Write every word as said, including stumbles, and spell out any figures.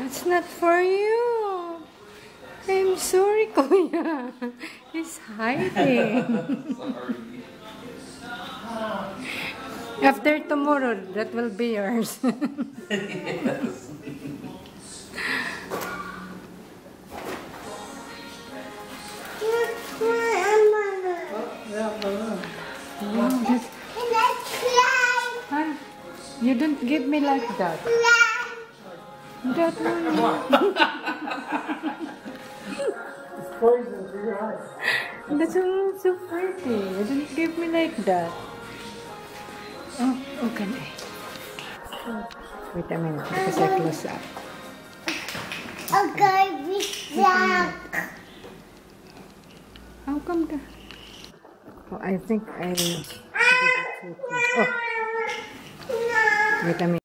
It's not for you. I'm sorry, Kuya. He's hiding. Sorry. After tomorrow, that will be yours. Yes. Wow, that's... Huh? You don't give me like that. That one. It's poison for your eyes. That's so, so pretty. You don't give me like that. Oh, okay. Wait a minute, because I close up. Okay, we back. How come the... Oh, I think I did it too close. Oh, wait a minute.